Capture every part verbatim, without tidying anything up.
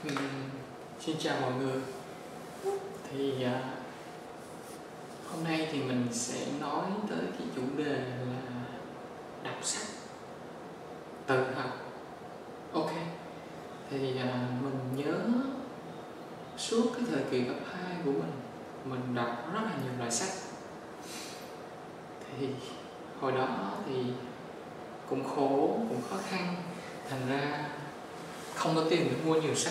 Ừm, Xin chào mọi người. Thì à, hôm nay thì mình sẽ nói tới cái chủ đề là đọc sách, tự học. Ok. Thì à, mình nhớ suốt cái thời kỳ cấp hai của mình, mình đọc rất là nhiều loại sách. Thì hồi đó thì cũng khổ, cũng khó khăn, thành ra không có tiền để mua nhiều sách.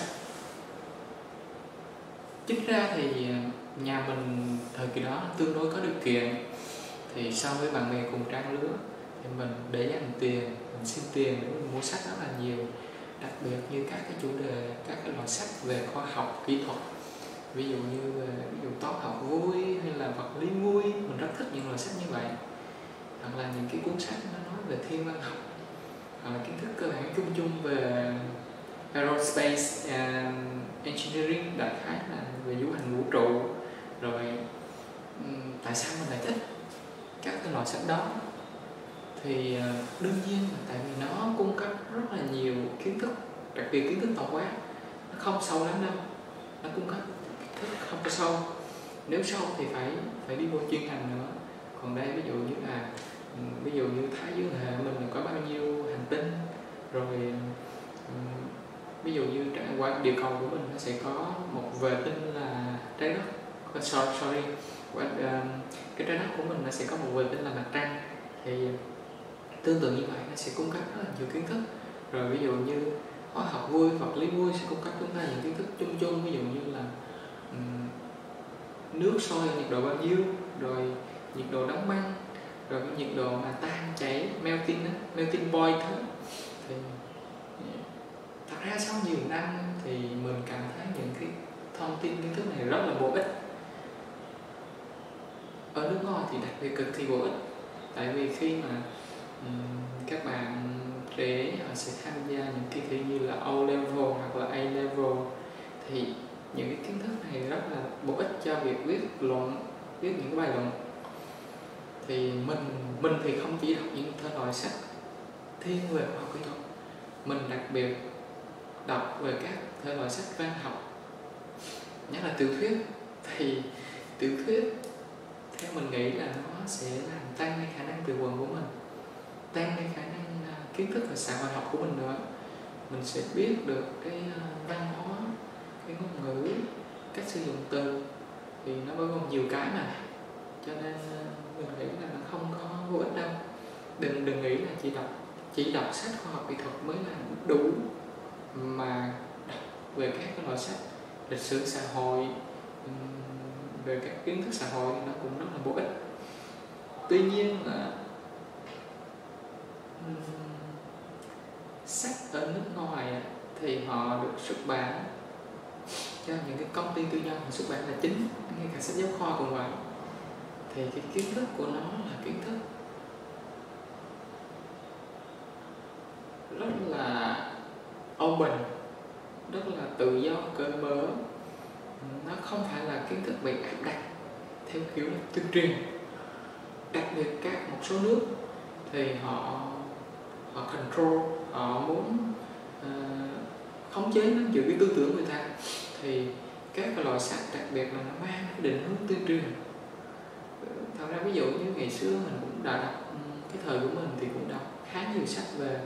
Chính ra thì nhà mình thời kỳ đó tương đối có điều kiện, thì so với bạn bè cùng trang lứa thì mình để dành tiền, mình xin tiền để mình mua sách rất là nhiều, đặc biệt như các cái chủ đề, các cái loại sách về khoa học kỹ thuật, ví dụ như về ví dụ toán học vui hay là vật lý vui, mình rất thích những loại sách như vậy. Hoặc là những cái cuốn sách nó nói về thiên văn học, hoặc là kiến thức cơ bản chung chung về aerospace and engineering, đại khái là về du hành vũ trụ. Rồi um, tại sao mình lại thích các cái loại sách đó? Thì uh, đương nhiên là tại vì nó cung cấp rất là nhiều kiến thức, đặc biệt kiến thức tổng quát. Nó không sâu lắm đâu, nó cung cấp kiến thức không có sâu. Nếu sâu thì phải phải đi vô chuyên ngành nữa. Còn đây ví dụ như là um, ví dụ như Thái Dương hệ mình có bao nhiêu hành tinh, rồi um, ví dụ như qua địa cầu của mình nó sẽ có một vệ tinh là trái đất, sorry, sorry. Cái trái đất của mình nó sẽ có một vệ tinh là mặt trăng, thì tương tự như vậy nó sẽ cung cấp rất là nhiều kiến thức. Rồi ví dụ như hóa học vui, vật lý vui sẽ cung cấp chúng ta những kiến thức chung chung, ví dụ như là um, nước sôi nhiệt độ bao nhiêu, rồi nhiệt độ đóng băng, rồi cái nhiệt độ mà tan chảy melting đó, melting point đó. Thì thật ra sau nhiều năm thì mình cảm thấy những cái thông tin kiến thức này rất là bổ ích. Ở nước ngoài thì đặc biệt cực kỳ bổ ích, tại vì khi mà um, các bạn trẻ họ sẽ tham gia những kỳ thi như là O level hoặc là A level, thì những cái kiến thức này rất là bổ ích cho việc viết luận, viết những cái bài luận. Thì mình mình thì không chỉ đọc những thể loại sách thiên về khoa học kỹ thuật, mình đặc biệt đọc về các thể loại sách văn học, nhất là tiểu thuyết. Thì tiểu thuyết theo mình nghĩ là nó sẽ làm tăng cái khả năng từ vựng của mình, tăng cái khả năng uh, kiến thức và xã hội học của mình nữa. Mình sẽ biết được cái uh, văn hóa, cái ngôn ngữ, cách sử dụng từ, thì nó bao gồm nhiều cái mà, cho nên uh, mình nghĩ là nó không có vô ích đâu. Đừng đừng nghĩ là chỉ đọc chỉ đọc sách khoa học kỹ thuật mới là đủ, mà đọc về các cái loại sách lịch sử xã hội, về các kiến thức xã hội thì nó cũng rất là bổ ích. Tuy nhiên là um, sách ở nước ngoài thì họ được xuất bản cho những cái công ty tư nhân, họ xuất bản là chính, ngay cả sách giáo khoa cũng vậy. Thì cái kiến thức của nó là kiến thức rất là open, rất là tự do, cởi mở. Nó không phải là kiến thức bị áp đặt theo kiểu là tuyên truyền. Đặc biệt các một số nước thì họ họ control, họ muốn uh, khống chế, nó giữ cái tư tưởng người ta, thì các loại sách đặc biệt là nó mang cái định hướng tuyên truyền. Thật ra ví dụ như ngày xưa mình cũng đã đọc, cái thời của mình thì cũng đọc khá nhiều sách về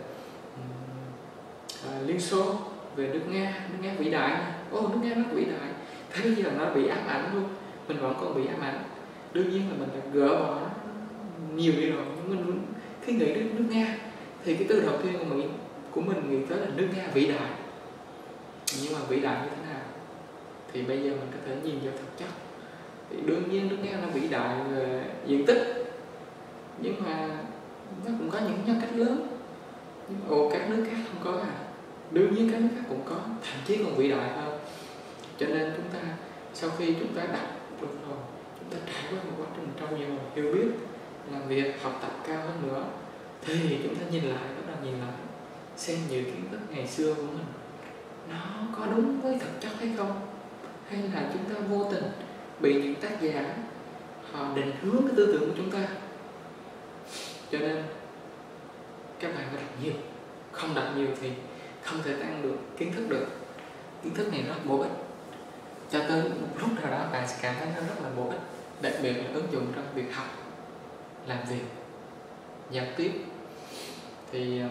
uh, Liên Xô, về nước Nga, nước Nga vĩ đại. Ô, nước Nga rất vĩ đại. Thế bây giờ nó bị ám ảnh luôn, mình vẫn còn bị ám ảnh. Đương nhiên là mình đã gỡ bỏ nó nhiều đi rồi, nhưng mình khi nghĩ đến nước Nga thì cái từ đầu tiên của mình, của mình nghĩ tới là nước Nga vĩ đại. Nhưng mà vĩ đại như thế nào thì bây giờ mình có thể nhìn vào thực chất. Thì đương nhiên nước Nga nó vĩ đại về diện tích, nhưng mà nó cũng có những nhân cách lớn. Nhưng mà ồ, các nước khác không có à? Đương nhiên các nước khác cũng có, thậm chí còn vĩ đại hơn. Cho nên chúng ta sau khi chúng ta đọc được rồi, chúng ta trải qua một quá trình trau dồi, hiểu biết, làm việc, học tập cao hơn nữa, thì chúng ta nhìn lại, bắt đầu nhìn lại xem những kiến thức ngày xưa của mình nó có đúng với thực chất hay không, hay là chúng ta vô tình bị những tác giả họ định hướng cái tư tưởng của chúng ta. Cho nên các bạn phải đọc nhiều, không đọc nhiều thì không thể tăng được kiến thức được. kiến thức này rất bổ ích. Cho tới một lúc nào đó bạn sẽ cảm thấy nó rất là bổ ích, đặc biệt là ứng dụng trong việc học, làm việc, giao tiếp. Thì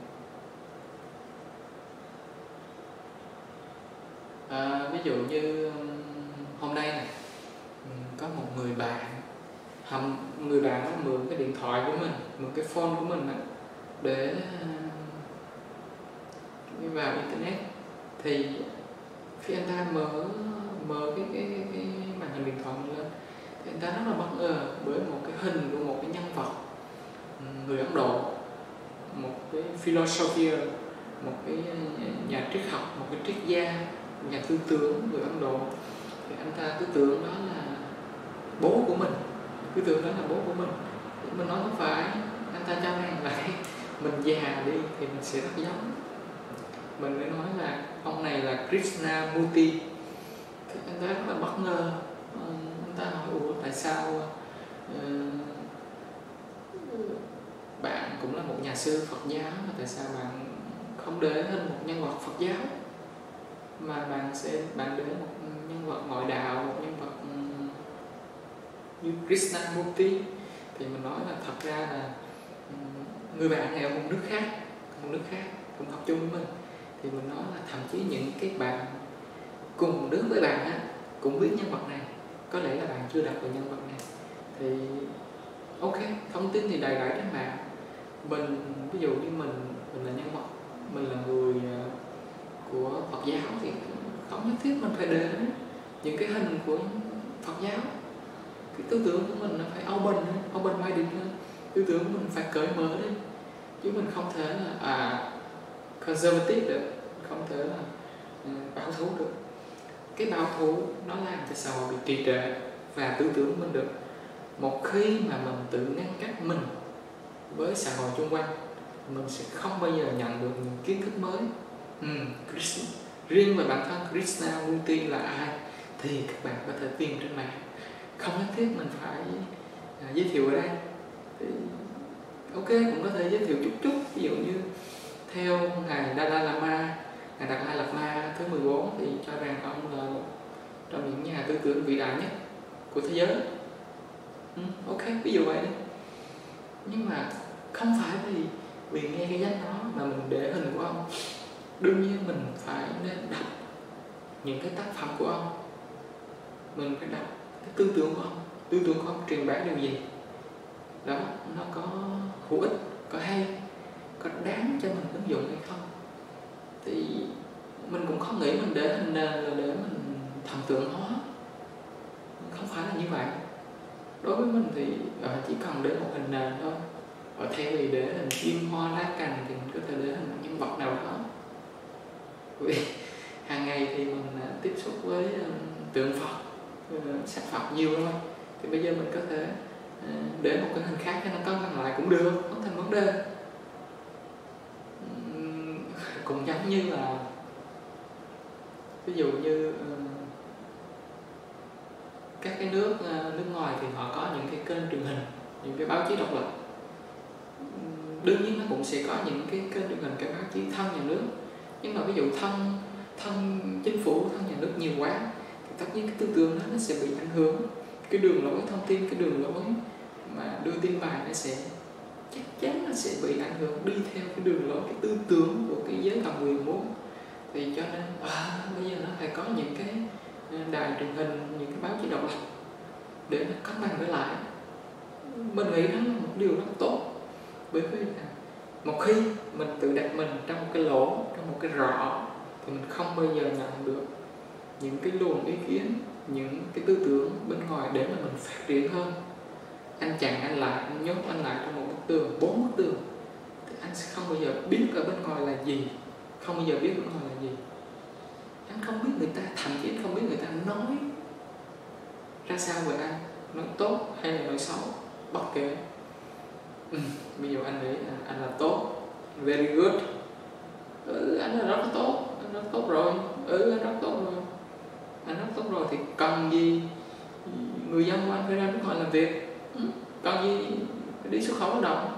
à, ví dụ như hôm nay này có một người bạn, hầm người bạn đó mượn cái điện thoại của mình, mượn cái phone của mình để vào internet. Thì khi anh ta mở mở cái cái cái, cái màn hình điện thoại mình lên thì anh ta rất là bất ngờ bởi một cái hình của một cái nhân vật người Ấn Độ, một cái philosopher, một cái nhà triết học, một cái triết gia, nhà tư tưởng người Ấn Độ. Thì anh ta tư tưởng đó là bố của mình, tư tưởng đó là bố của mình. Thì mình nói không phải, anh ta cho rằng là mình già đi thì mình sẽ rất giống. Mình mới nói là ông này là Krishnamurti. Thì anh ta rất là bất ngờ. Anh ta hỏi ủa tại sao uh, bạn cũng là một nhà sư Phật giáo mà tại sao bạn không để hình một nhân vật Phật giáo mà bạn sẽ bạn để một nhân vật ngoại đạo, một nhân vật um, như Krishnamurti. Thì mình nói là thật ra là um, người bạn này ở một nước khác, một nước khác cũng học chung với mình. Thì mình nói là thậm chí những cái bạn cùng nước với bạn á cũng biết nhân vật này, có lẽ là bạn chưa đọc về nhân vật này. Thì ok, thông tin thì đầy rẫy trên mạng. Mình ví dụ như mình mình là nhân vật, mình là người uh, của Phật giáo thì không nhất thiết mình phải để những cái hình của Phật giáo. Cái tư tưởng của mình nó phải open hơn, open minded hơn, tư tưởng của mình phải cởi mở lên, chứ mình không thể là à conservative được, không thể là uh, bảo thủ được. Cái bảo thủ nó làm cho xã hội bị trì trệ và tư tưởng của mình được. Một khi mà mình tự ngăn cách mình với xã hội xung quanh, mình sẽ không bao giờ nhận được những kiến thức mới. ừ, Krishna, riêng về bản thân Krishnamurti là ai thì các bạn có thể tìm trên mạng, không nhất thiết mình phải à, giới thiệu ở đây. Thì ok, cũng có thể giới thiệu chút chút. Ví dụ như theo ngài Dalai Lama, ngài Dalai Lama thứ mười bốn thì cho rằng ông là một trong những nhà tư tưởng vĩ đại nhất của thế giới. ừ, ok, ví dụ vậy đi. Nhưng mà không phải vì vì nghe cái danh đó mà mình để hình của ông. Đương nhiên mình phải nên đọc những cái tác phẩm của ông, mình phải đọc cái tư tưởng của ông, tư tưởng của ông truyền bá điều gì đó, nó có hữu ích, có hay, có đáng cho mình ứng dụng hay không. Thì mình cũng không nghĩ mình để hình nền là để mình thần tượng hóa, không phải là như vậy. Đối với mình thì chỉ cần để một hình nền thôi, và thay vì để hình chim hoa lá cành thì mình có thể để hình nhân vật nào đó. Vì hàng ngày thì mình tiếp xúc với tượng Phật, sắc Phật nhiều thôi, thì bây giờ mình có thể để một cái hình khác cho nó cân bằng lại cũng được, không thành vấn đề. Cũng giống như là ví dụ như các cái nước nước ngoài thì họ có những cái kênh truyền hình, những cái báo chí độc lập. Đương nhiên nó cũng sẽ có những cái kênh truyền hình, cái báo chí thân nhà nước. Nhưng mà ví dụ thân thân chính phủ, thân nhà nước nhiều quá thì tất nhiên cái tư tưởng đó nó sẽ bị ảnh hưởng. Cái đường lối thông tin, cái đường lối mà đưa tin bài nó sẽ chắc chắn nó sẽ bị ảnh hưởng đi theo cái đường lối, cái tư tưởng của cái giới cầm quyền muốn. Thì cho nên à, bây giờ nó phải có những cái đài truyền hình, những cái báo chí độc lập để nó cân bằng trở lại. Mình nghĩ đó là một điều rất tốt. Bởi vì một khi mình tự đặt mình trong một cái lỗ, trong một cái rọ thì mình không bao giờ nhận được những cái luồng ý kiến, những cái tư tưởng bên ngoài để mà mình phát triển hơn. Anh chặn anh lại, anh nhốt anh lại trong một bức tường, bốn bức tường, thì anh sẽ không bao giờ biết ở bên ngoài là gì, không bao giờ biết bên ngoài là gì. Anh không biết người ta, thậm chí anh không biết người ta nói ra sao về anh, nói tốt hay là nói xấu, bất kể. Ừ, bây giờ anh nghĩ là anh là tốt, very good, ừ, anh là rất tốt, anh rất tốt rồi, ừ, anh rất tốt rồi, anh rất tốt rồi thì cần gì người dân của anh phải ra nước ngoài làm việc, ừ, cần gì phải đi xuất khẩu lao động.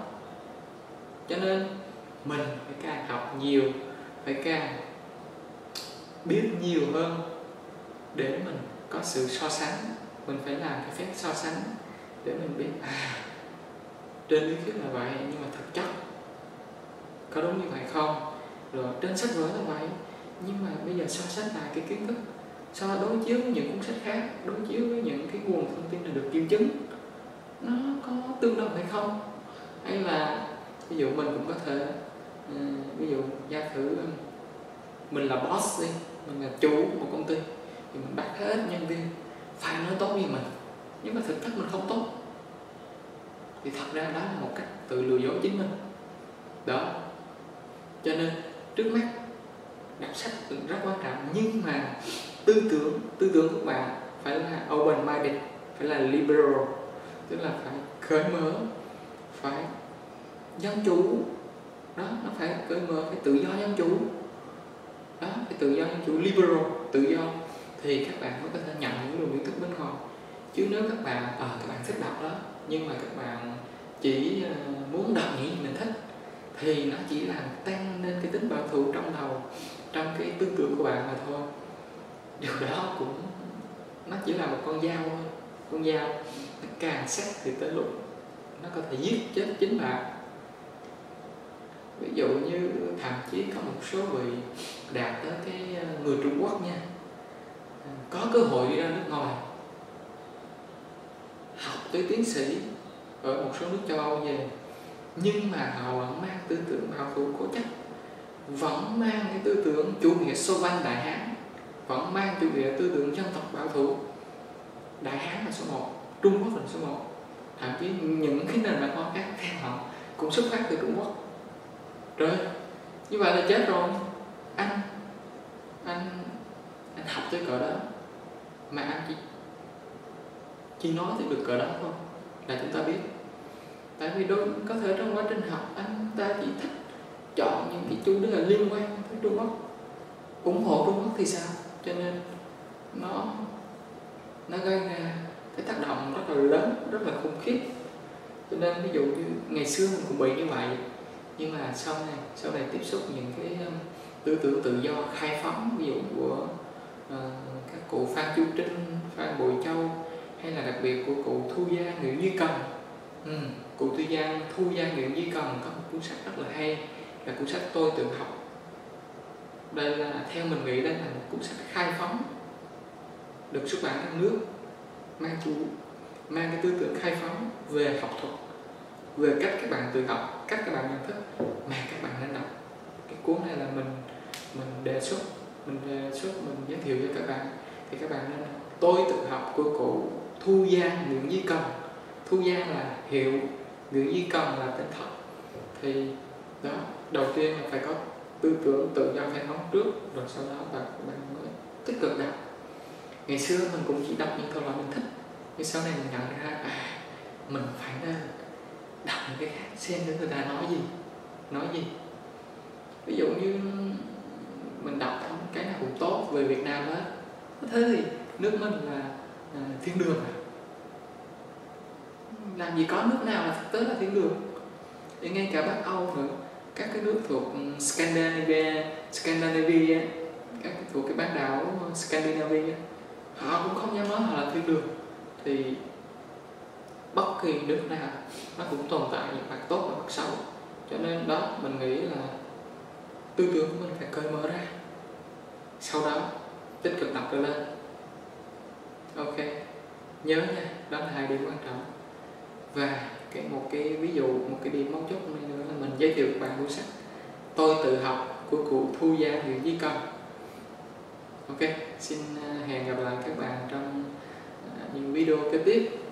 Cho nên mình phải càng học nhiều, phải càng biết nhiều hơn để mình có sự so sánh. Mình phải làm cái phép so sánh để mình biết à, trên lý thuyết là vậy nhưng mà thực chất có đúng như vậy không, rồi trên sách vở là vậy nhưng mà bây giờ so sánh lại cái kiến thức, so đối chiếu với những cuốn sách khác, đối chiếu với những cái nguồn thông tin là được kiểm chứng, nó có tương đồng hay không. Hay là ví dụ mình cũng có thể uh, ví dụ giả thử mình là boss đi, mình là chủ của một công ty thì mình bắt hết nhân viên phải nói tốt với mình, nhưng mà thực chất mình không tốt thì thật ra đó là một cách tự lừa dối chính mình đó. Cho nên trước mắt đọc sách rất quan trọng, nhưng mà tư tưởng tư tưởng của bạn phải là open minded, phải là liberal, tức là phải cởi mở, phải dân chủ đó, nó phải cởi mở, phải tự do dân chủ đó, phải tự do dân chủ, liberal, tự do, thì các bạn mới có thể nhận những luồng kiến thức bên ngoài. Chứ nếu các bạn à, các bạn thích đọc đó nhưng mà các bạn chỉ uh, muốn đọc những gì mình thích thì nó chỉ làm tăng lên cái tính bảo thủ trong đầu, trong cái tư tưởng của bạn mà thôi. Điều đó cũng nó chỉ là một con dao thôi, con dao nó càng sắc thì tới lúc nó có thể giết chết chính bạn. Ví dụ như thậm chí có một số vị đạt tới cái người Trung Quốc nha, có cơ hội đi ra nước ngoài học tới tiến sĩ ở một số nước châu Âu về, nhưng mà họ vẫn mang tư tưởng bảo thủ cố chấp, vẫn mang cái tư tưởng chủ nghĩa Xô Văn Đại Hán, vẫn mang chủ nghĩa tư tưởng dân tộc bảo thủ. Đại Hán là số một, Trung Quốc là số một, thậm chí những cái nền văn hóa khác theo họ cũng xuất phát từ Trung Quốc. Rồi như vậy là chết rồi. Anh anh anh học tới cỡ đó mà anh chỉ chỉ nói thì được cỡ đó thôi là chúng ta biết. Tại vì đôi có thể trong quá trình học anh ta chỉ thích chọn những cái chủ đề liên quan tới Trung Quốc, ủng hộ Trung Quốc thì sao, cho nên nó nó gây ra cái tác động rất là lớn, rất là khủng khiếp. Cho nên ví dụ như ngày xưa mình cũng bị như vậy, nhưng mà sau này sau này tiếp xúc những cái um, tư tưởng tự do khai phóng, ví dụ của uh, các cụ Phan Chu Trinh, Phan Bội Châu, hay là đặc biệt của cụ Thu Gia Nguyễn Duy Cần. ừ, cụ Thu Gia Thu Gia Nguyễn Duy Cần có một cuốn sách rất là hay là cuốn sách Tôi Tự Học. Đây là theo mình nghĩ đây là một cuốn sách khai phóng được xuất bản trong nước, mang chủ mang cái tư tưởng khai phóng về học thuật, về cách các bạn tự học, cách các bạn nhận thức mà các bạn nên đọc. Cái cuốn này là mình mình đề xuất mình đề xuất mình giới thiệu cho các bạn, thì các bạn nên đọc Tôi Tự Học của cụ Thu Gia Nguyễn Duy Cần. Thu Gia là hiệu, Nguyễn Duy Cần là tên thật. Thì đó, đầu tiên là phải có tư tưởng tự do khai phóng trước, rồi sau đó bạn bạn mới tích cực đọc. Ngày xưa mình cũng chỉ đọc những câu loại mình thích, nhưng sau này mình nhận ra à mình phải nên đọc những cái khác, xem người ta nói gì nói gì ví dụ như mình đọc cái nào cũng tốt về Việt Nam hết, thế thì nước mình là à, thiên đường à? Làm gì có nước nào là thực tế là thiên đường. Thì ngay cả Bắc Âu nữa, các cái nước thuộc Scandinavia, Scandinavia các thuộc cái bán đảo Scandinavia, họ cũng không dám nói họ là thiên đường. Thì bất kỳ nước nào nó cũng tồn tại những mặt tốt và mặt xấu, cho nên đó mình nghĩ là tư tưởng của mình phải cởi mở ra, sau đó tích cực đọc trở lên. Ok, nhớ nha, đó là hai điểm quan trọng. Và cái một cái ví dụ, một cái điểm mấu chốt này nữa là mình giới thiệu các bạn cuốn sách Tôi Tự Học của cụ Thu Gia Nguyễn Duy Cần. Ok, xin hẹn gặp lại các bạn trong những video kế tiếp.